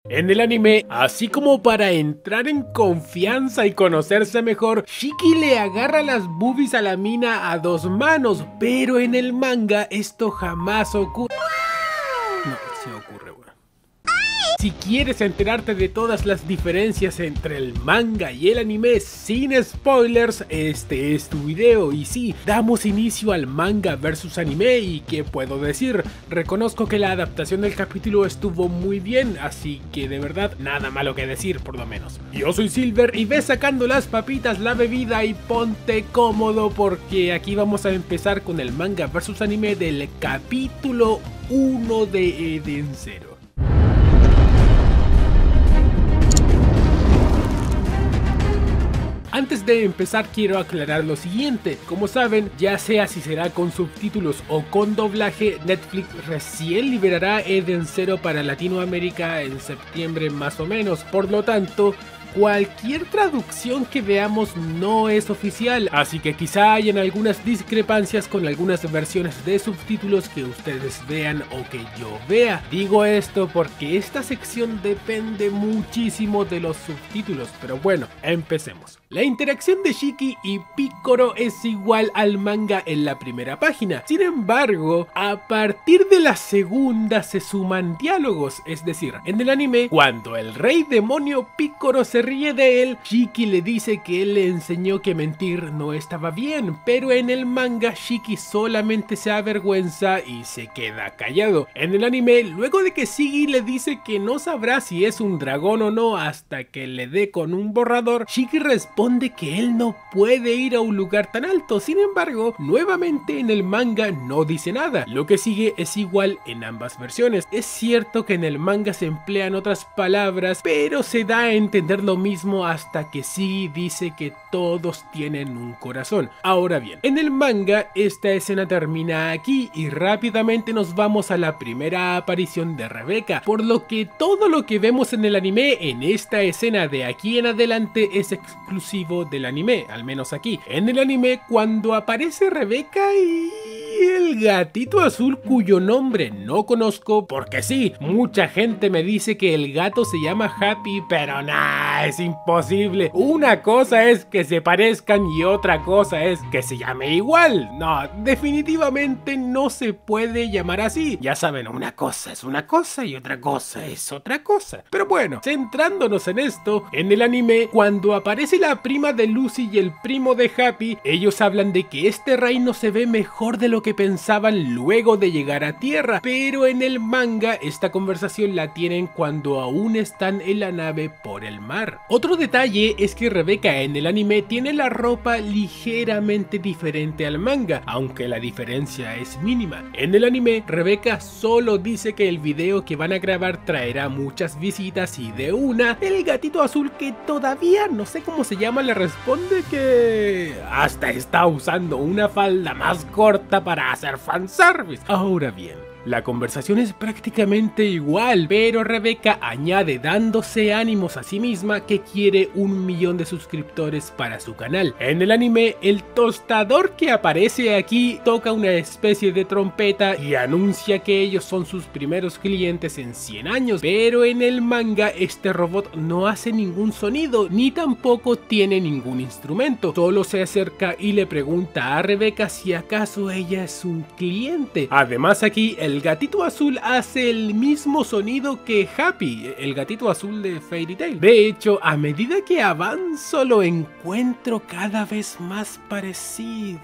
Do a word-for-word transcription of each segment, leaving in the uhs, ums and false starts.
En el anime, así como para entrar en confianza y conocerse mejor, Shiki le agarra las boobies a la mina a dos manos, pero en el manga esto jamás ocurre. No, sí ocurre, bueno. Si quieres enterarte de todas las diferencias entre el manga y el anime sin spoilers, este es tu video. Y sí, damos inicio al manga versus anime. Y ¿qué puedo decir? Reconozco que la adaptación del capítulo estuvo muy bien, así que de verdad nada malo que decir, por lo menos. Yo soy Silver y ve sacando las papitas, la bebida y ponte cómodo, porque aquí vamos a empezar con el manga versus anime del capítulo uno de Eden Zero. Antes de empezar quiero aclarar lo siguiente. Como saben, ya sea si será con subtítulos o con doblaje, Netflix recién liberará Eden Zero para Latinoamérica en septiembre más o menos. Por lo tanto, cualquier traducción que veamos no es oficial, así que quizá hayan algunas discrepancias con algunas versiones de subtítulos que ustedes vean o que yo vea. Digo esto porque esta sección depende muchísimo de los subtítulos, pero bueno, empecemos. La interacción de Shiki y Picoro es igual al manga en la primera página. Sin embargo, a partir de la segunda se suman diálogos, es decir, en el anime, cuando el rey demonio Picoro se ríe de él, Shiki le dice que él le enseñó que mentir no estaba bien, pero en el manga Shiki solamente se avergüenza y se queda callado. En el anime, luego de que Shiki le dice que no sabrá si es un dragón o no hasta que le dé con un borrador, Shiki responde que él no puede ir a un lugar tan alto. Sin embargo, nuevamente en el manga no dice nada. Lo que sigue es igual en ambas versiones. Es cierto que en el manga se emplean otras palabras, pero se da a entender lo mismo hasta que sí dice que todos tienen un corazón. Ahora bien, en el manga esta escena termina aquí y rápidamente nos vamos a la primera aparición de Rebeca, por lo que todo lo que vemos en el anime en esta escena de aquí en adelante es exclusivo del anime, al menos aquí. En el anime, cuando aparece Rebeca y el gatito azul cuyo nombre no conozco, porque sí, mucha gente me dice que el gato se llama Happy, pero nah, es imposible. Una cosa es que se parezcan y otra cosa es que se llame igual. No, definitivamente no se puede llamar así. Ya saben, una cosa es una cosa y otra cosa es otra cosa. Pero bueno, centrándonos en esto, en el anime, cuando aparece la prima de Lucy y el primo de Happy, ellos hablan de que este reino se ve mejor de lo que pensaban luego de llegar a Tierra, pero en el manga esta conversación la tienen cuando aún están en la nave por el mar. Otro detalle es que Rebeca en el anime tiene la ropa ligeramente diferente al manga, aunque la diferencia es mínima. En el anime, Rebeca solo dice que el video que van a grabar traerá muchas visitas y de una, el gatito azul, que todavía no sé cómo se llama, le responde que hasta está usando una falda más corta para hacer fanservice. Ahora bien, la conversación es prácticamente igual, pero Rebeca añade, dándose ánimos a sí misma, que quiere un millón de suscriptores para su canal. En el anime, el tostador que aparece aquí toca una especie de trompeta y anuncia que ellos son sus primeros clientes en cien años, pero en el manga este robot no hace ningún sonido, ni tampoco tiene ningún instrumento. Solo se acerca y le pregunta a Rebeca si acaso ella es un cliente. Además, aquí el El gatito azul hace el mismo sonido que Happy, el gatito azul de Fairy Tail. De hecho, a medida que avanzo lo encuentro cada vez más parecido.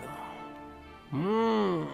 Mm.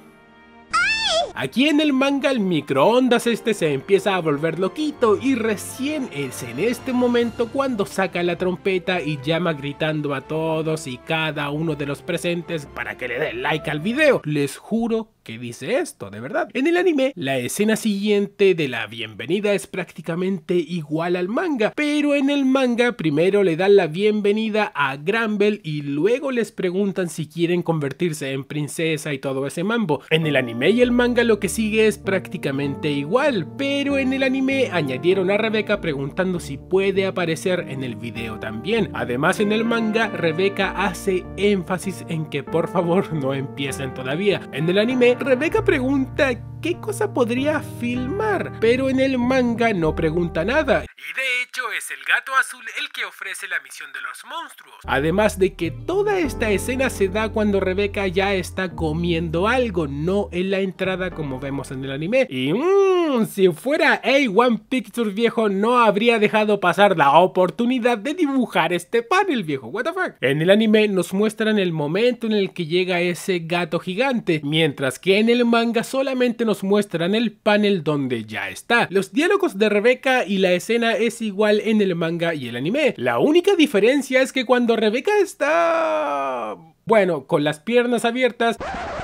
Aquí en el manga el microondas este se empieza a volver loquito y recién es en este momento cuando saca la trompeta y llama gritando a todos y cada uno de los presentes para que le den like al video. Les juro que dice esto, de verdad. En el anime, la escena siguiente de la bienvenida es prácticamente igual al manga, pero en el manga primero le dan la bienvenida a Granbell y luego les preguntan si quieren convertirse en princesa y todo ese mambo. En el anime y el manga lo que sigue es prácticamente igual, pero en el anime añadieron a Rebeca preguntando si puede aparecer en el video también. Además, en el manga, Rebeca hace énfasis en que por favor no empiecen todavía. En el anime, anime, Rebeca pregunta qué cosa podría filmar, pero en el manga no pregunta nada. Y de hecho es el gato azul el que ofrece la misión de los monstruos. Además de que toda esta escena se da cuando Rebeca ya está comiendo algo, no en la entrada como vemos en el anime. Y mmm, si fuera A uno Pictures, viejo, no habría dejado pasar la oportunidad de dibujar este panel, viejo. What the fuck. En el anime nos muestran el momento en el que llega ese gato gigante, mientras que en el manga solamente nos muestran el panel donde ya está. Los diálogos de Rebeca y la escena es igual en el manga y el anime. La única diferencia es que cuando Rebeca está... bueno, con las piernas abiertas...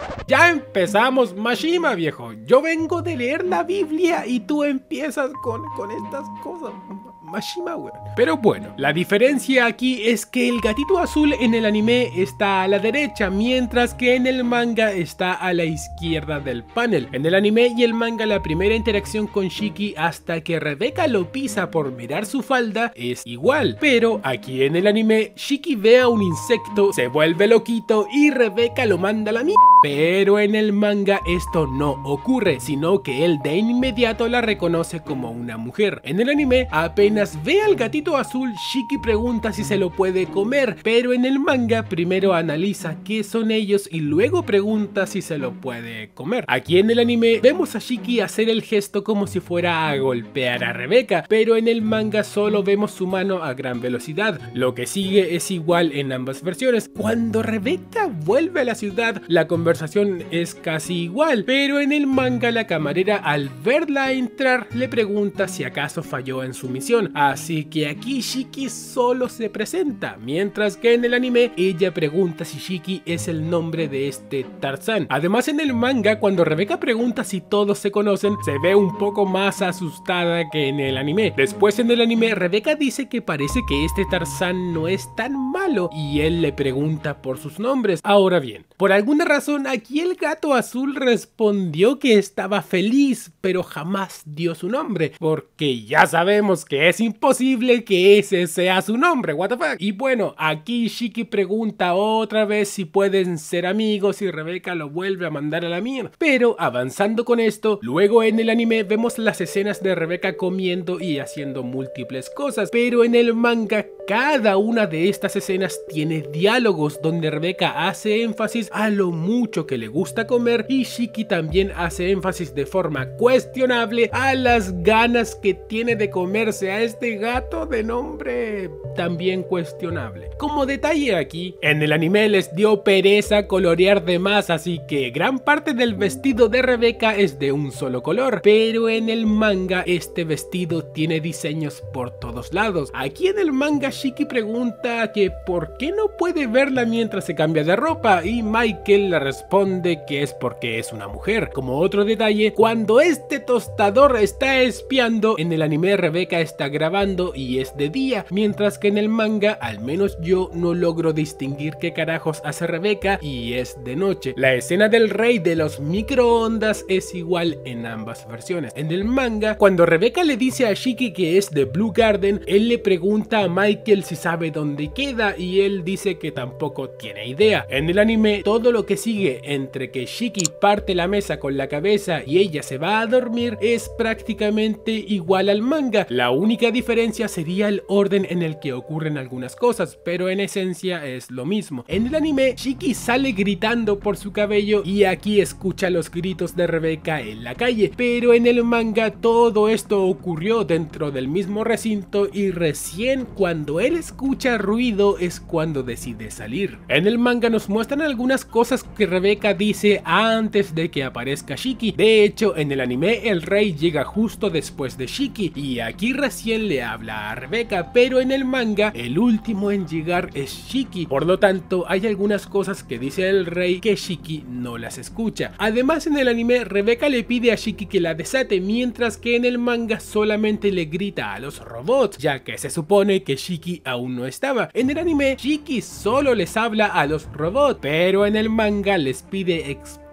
ya empezamos, Mashima, viejo. Yo vengo de leer la Biblia y tú empiezas con, con estas cosas. Mashima, weón. Pero bueno, la diferencia aquí es que el gatito azul en el anime está a la derecha, mientras que en el manga está a la izquierda del panel. En el anime y el manga la primera interacción con Shiki hasta que Rebeca lo pisa por mirar su falda es igual, pero aquí en el anime Shiki ve a un insecto, se vuelve loquito y Rebeca lo manda a la mierda. Pero en el manga esto no ocurre, sino que él de inmediato la reconoce como una mujer. En el anime apenas ve al gatito azul, Shiki pregunta si se lo puede comer, pero en el manga primero analiza qué son ellos y luego pregunta si se lo puede comer. Aquí en el anime vemos a Shiki hacer el gesto como si fuera a golpear a Rebeca, pero en el manga solo vemos su mano a gran velocidad. Lo que sigue es igual en ambas versiones. Cuando Rebeca vuelve a la ciudad, la conversación es casi igual, pero en el manga la camarera al verla entrar le pregunta si acaso falló en su misión. Así que aquí Shiki solo se presenta, mientras que en el anime ella pregunta si Shiki es el nombre de este Tarzán. Además en el manga cuando Rebeca pregunta si todos se conocen, se ve un poco más asustada que en el anime. Después en el anime Rebeca dice que parece que este Tarzán no es tan malo y él le pregunta por sus nombres. Ahora bien, por alguna razón aquí el gato azul respondió que estaba feliz, pero jamás dio su nombre, porque ya sabemos que es imposible que ese sea su nombre, what the fuck. Y bueno, aquí Shiki pregunta otra vez si pueden ser amigos y Rebeca lo vuelve a mandar a la mierda. Pero avanzando con esto, luego en el anime vemos las escenas de Rebeca comiendo y haciendo múltiples cosas, pero en el manga cada una de estas escenas tiene diálogos donde Rebeca hace énfasis a lo mucho que le gusta comer y Shiki también hace énfasis de forma cuestionable a las ganas que tiene de comerse a este gato de nombre también cuestionable. Como detalle aquí, en el anime les dio pereza colorear de más, así que gran parte del vestido de Rebeca es de un solo color, pero en el manga este vestido tiene diseños por todos lados. Aquí en el manga Shiki pregunta que por qué no puede verla mientras se cambia de ropa y Michael le responde que es porque es una mujer. Como otro detalle, cuando este tostador está espiando, en el anime Rebeca está grabando y es de día, mientras que en el manga, al menos yo no logro distinguir qué carajos hace Rebeca y es de noche. La escena del rey de los microondas es igual en ambas versiones. En el manga, cuando Rebeca le dice a Shiki que es de Blue Garden, él le pregunta a Michael si sabe dónde queda y él dice que tampoco tiene idea. En el anime, todo lo que sigue entre que Shiki parte la mesa con la cabeza y ella se va a dormir es prácticamente igual al manga. La única diferencia sería el orden en el que ocurren algunas cosas, pero en esencia es lo mismo. En el anime, Shiki sale gritando por su cabello y aquí escucha los gritos de Rebeca en la calle, pero en el manga todo esto ocurrió dentro del mismo recinto y recién cuando él escucha ruido es cuando decide salir. En el manga nos muestran algunas cosas que Rebeca dice antes de que aparezca Shiki. De hecho, en el anime el rey llega justo después de Shiki y aquí recién le habla a Rebeca, pero en el manga el último en llegar es Shiki. Por lo tanto, hay algunas cosas que dice el rey que Shiki no las escucha. Además, en el anime Rebeca le pide a Shiki que la desate, mientras que en el manga solamente le grita a los robots, ya que se supone que Shiki aún no estaba. En el anime Shiki solo les habla a los robots, pero en el manga les pide explícitamente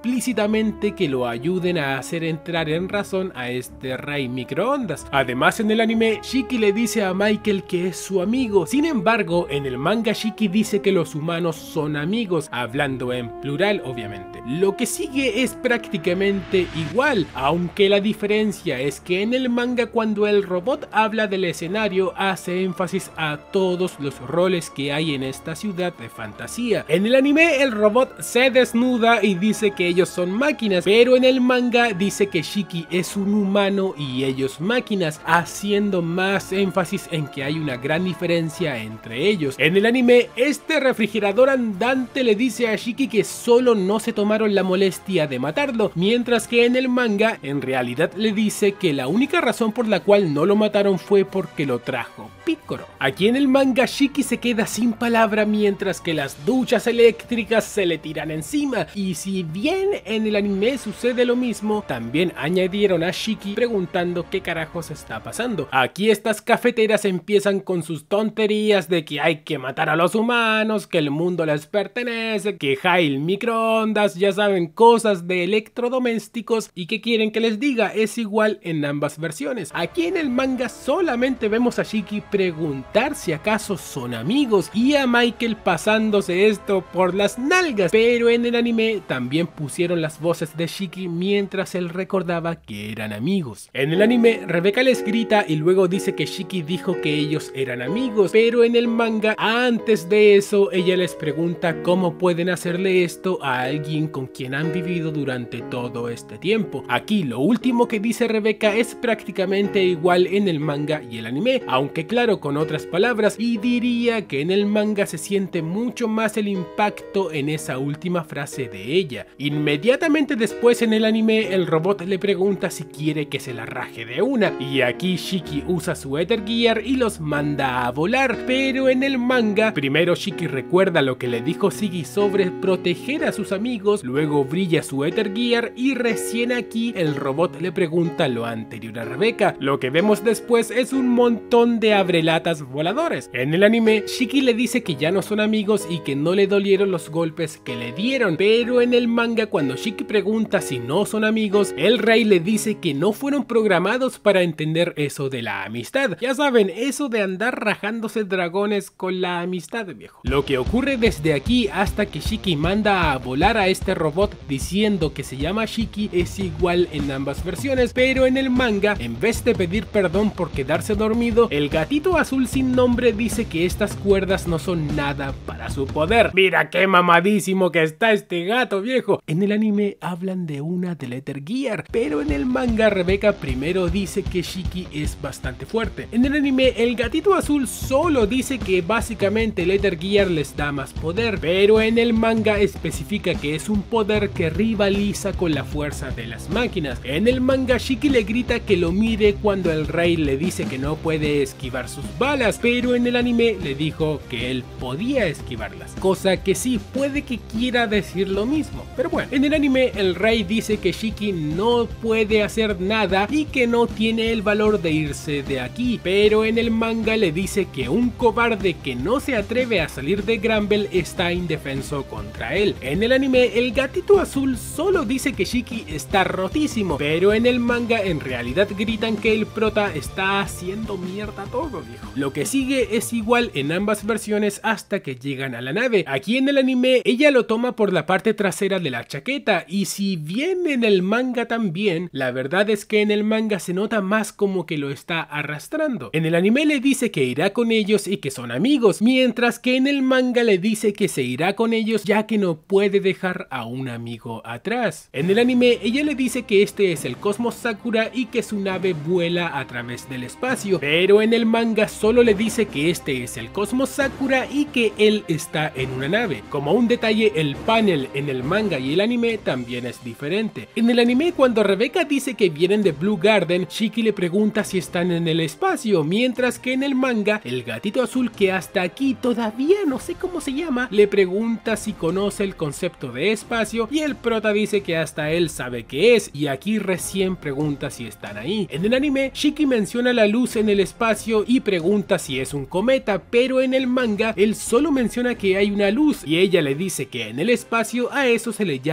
explícitamente que lo ayuden a hacer entrar en razón a este rey microondas. Además, en el anime, Shiki le dice a Michael que es su amigo. Sin embargo, en el manga Shiki dice que los humanos son amigos, hablando en plural obviamente. Lo que sigue es prácticamente igual, aunque la diferencia es que en el manga cuando el robot habla del escenario hace énfasis a todos los roles que hay en esta ciudad de fantasía. En el anime el robot se desnuda y dice que ellos son máquinas, pero en el manga dice que Shiki es un humano y ellos máquinas, haciendo más énfasis en que hay una gran diferencia entre ellos. En el anime, este refrigerador andante le dice a Shiki que solo no se tomaron la molestia de matarlo, mientras que en el manga en realidad le dice que la única razón por la cual no lo mataron fue porque lo trajo Picoro. Aquí en el manga Shiki se queda sin palabra mientras que las duchas eléctricas se le tiran encima, y si bien en el anime sucede lo mismo, también añadieron a Shiki preguntando qué carajos está pasando. Aquí estas cafeteras empiezan con sus tonterías de que hay que matar a los humanos, que el mundo les pertenece, que Hail microondas, ya saben, cosas de electrodomésticos, y que quieren que les diga, es igual en ambas versiones. Aquí en el manga solamente vemos a Shiki preguntar si acaso son amigos y a Michael pasándose esto por las nalgas, pero en el anime también pusieron las voces de Shiki mientras él recordaba que eran amigos. En el anime Rebeca les grita y luego dice que Shiki dijo que ellos eran amigos, pero en el manga antes de eso ella les pregunta cómo pueden hacerle esto a alguien con quien han vivido durante todo este tiempo. Aquí lo último que dice Rebeca es prácticamente igual en el manga y el anime, aunque claro con otras palabras, y diría que en el manga se siente mucho más el impacto en esa última frase de ella. Inmediatamente después en el anime el robot le pregunta si quiere que se la raje de una, y aquí Shiki usa su Ether Gear y los manda a volar, pero en el manga primero Shiki recuerda lo que le dijo Siggy sobre proteger a sus amigos, luego brilla su Ether Gear y recién aquí el robot le pregunta lo anterior a Rebeca. Lo que vemos después es un montón de abrelatas voladores. En el anime Shiki le dice que ya no son amigos y que no le dolieron los golpes que le dieron, pero en el manga cuando Shiki pregunta si no son amigos, el rey le dice que no fueron programados para entender eso de la amistad. Ya saben, eso de andar rajándose dragones con la amistad, viejo. Lo que ocurre desde aquí hasta que Shiki manda a volar a este robot diciendo que se llama Shiki es igual en ambas versiones, pero en el manga en vez de pedir perdón por quedarse dormido, el gatito azul sin nombre dice que estas cuerdas no son nada para su poder. Mira qué mamadísimo que está este gato, viejo. En el anime hablan de una del Ether Gear, pero en el manga Rebeca primero dice que Shiki es bastante fuerte. En el anime el gatito azul solo dice que básicamente el Ether Gear les da más poder, pero en el manga especifica que es un poder que rivaliza con la fuerza de las máquinas. En el manga Shiki le grita que lo mire cuando el rey le dice que no puede esquivar sus balas, pero en el anime le dijo que él podía esquivarlas, cosa que sí puede que quiera decir lo mismo, pero bueno. En el anime el rey dice que Shiki no puede hacer nada y que no tiene el valor de irse de aquí, pero en el manga le dice que un cobarde que no se atreve a salir de Granbell está indefenso contra él. En el anime el gatito azul solo dice que Shiki está rotísimo, pero en el manga en realidad gritan que el prota está haciendo mierda todo, viejo. Lo que sigue es igual en ambas versiones hasta que llegan a la nave. Aquí en el anime ella lo toma por la parte trasera de la chaqueta, y si bien en el manga también, la verdad es que en el manga se nota más como que lo está arrastrando. En el anime le dice que irá con ellos y que son amigos, mientras que en el manga le dice que se irá con ellos ya que no puede dejar a un amigo atrás. En el anime ella le dice que este es el Cosmos Sakura y que su nave vuela a través del espacio, pero en el manga solo le dice que este es el Cosmos Sakura y que él está en una nave. Como un detalle, el panel en el manga y el anime también es diferente. En el anime cuando Rebeca dice que vienen de Blue Garden, Shiki le pregunta si están en el espacio, mientras que en el manga el gatito azul, que hasta aquí todavía no sé cómo se llama, le pregunta si conoce el concepto de espacio y el prota dice que hasta él sabe qué es, y aquí recién pregunta si están ahí. En el anime Shiki menciona la luz en el espacio y pregunta si es un cometa, pero en el manga él solo menciona que hay una luz y ella le dice que en el espacio a eso se le llama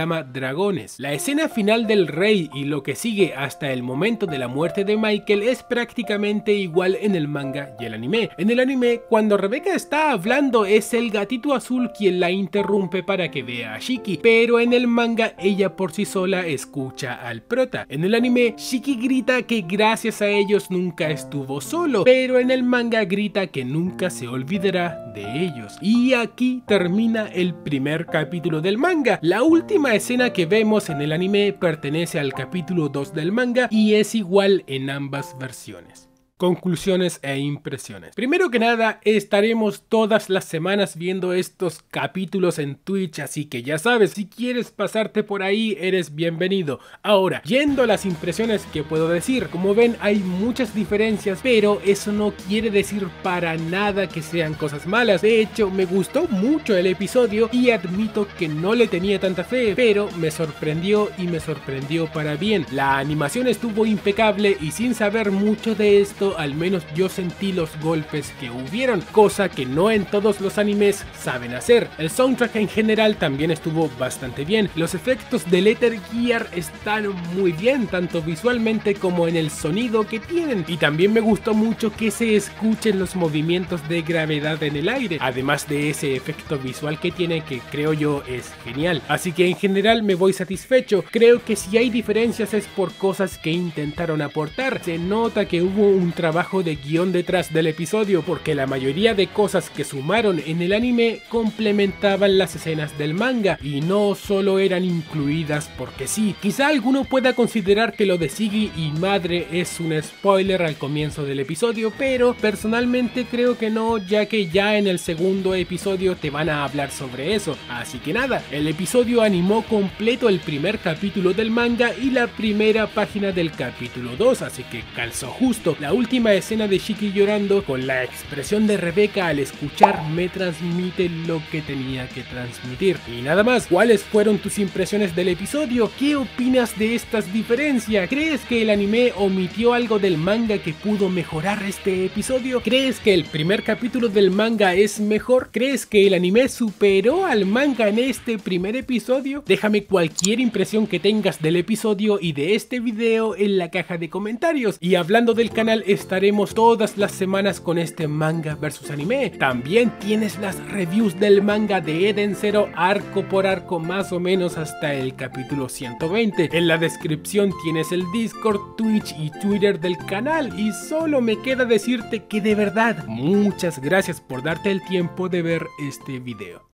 llama Dragones. La escena final del rey y lo que sigue hasta el momento de la muerte de Michael es prácticamente igual en el manga y el anime. En el anime, cuando Rebeca está hablando, es el gatito azul quien la interrumpe para que vea a Shiki, pero en el manga ella por sí sola escucha al prota. En el anime, Shiki grita que gracias a ellos nunca estuvo solo, pero en el manga grita que nunca se olvidará de ellos. Y aquí termina el primer capítulo del manga. La última escena que vemos en el anime pertenece al capítulo dos del manga y es igual en ambas versiones. Conclusiones e impresiones. Primero que nada, estaremos todas las semanas viendo estos capítulos en Twitch, así que ya sabes, si quieres pasarte por ahí, eres bienvenido. Ahora, yendo a las impresiones que puedo decir, como ven hay muchas diferencias, pero eso no quiere decir para nada que sean cosas malas. De hecho, me gustó mucho el episodio y admito que no le tenía tanta fe, pero me sorprendió y me sorprendió para bien. La animación estuvo impecable y sin saber mucho de esto, al menos yo sentí los golpes que hubieron, cosa que no en todos los animes saben hacer. El soundtrack en general también estuvo bastante bien. Los efectos de Letter Gear están muy bien, tanto visualmente como en el sonido que tienen. Y también me gustó mucho que se escuchen los movimientos de gravedad en el aire, además de ese efecto visual que tiene, que creo yo es genial. Así que en general me voy satisfecho. Creo que si hay diferencias es por cosas que intentaron aportar. Se nota que hubo un trabajo de guión detrás del episodio, porque la mayoría de cosas que sumaron en el anime complementaban las escenas del manga y no solo eran incluidas porque sí. Quizá alguno pueda considerar que lo de Siggy y Madre es un spoiler al comienzo del episodio, pero personalmente creo que no, ya que ya en el segundo episodio te van a hablar sobre eso. Así que nada, el episodio animó completo el primer capítulo del manga y la primera página del capítulo dos, así que calzó justo. La última escena de Shiki llorando con la expresión de Rebeca al escuchar me transmite lo que tenía que transmitir. Y nada más, ¿cuáles fueron tus impresiones del episodio? ¿Qué opinas de estas diferencias? ¿Crees que el anime omitió algo del manga que pudo mejorar este episodio? ¿Crees que el primer capítulo del manga es mejor? ¿Crees que el anime superó al manga en este primer episodio? Déjame cualquier impresión que tengas del episodio y de este video en la caja de comentarios. Y hablando del canal, estaremos todas las semanas con este manga versus anime. También tienes las reviews del manga de Eden Zero arco por arco, más o menos hasta el capítulo ciento veinte. En la descripción tienes el Discord, Twitch y Twitter del canal, y solo me queda decirte que de verdad muchas gracias por darte el tiempo de ver este video.